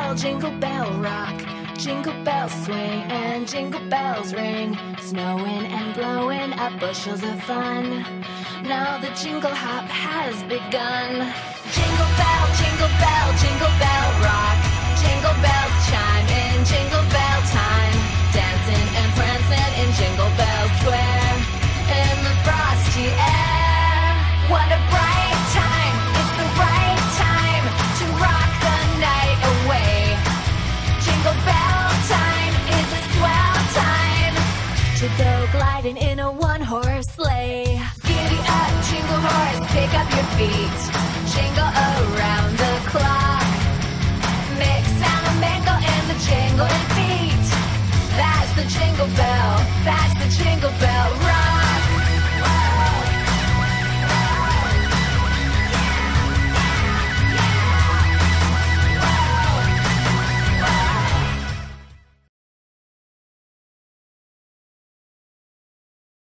jingle bell rock. Jingle bells swing and jingle bells ring, snowing and blowing up bushels of fun. Now the jingle hop has begun. Jingle bell, jingle bell, jingle bell rock. Jingle bells chime in jingle bell time, dancing and prancing in Jingle Bell Square, in the frosty air. What a bright time, it's the right time to rock the night away. Jingle bell time is a swell time to go gliding in a one-horse sleigh. Giddy up, jingle horse, pick up your feet, jingle around the clock. Mix and a mingle in the jingling feet. That's the jingle bell, that's the jingle bell.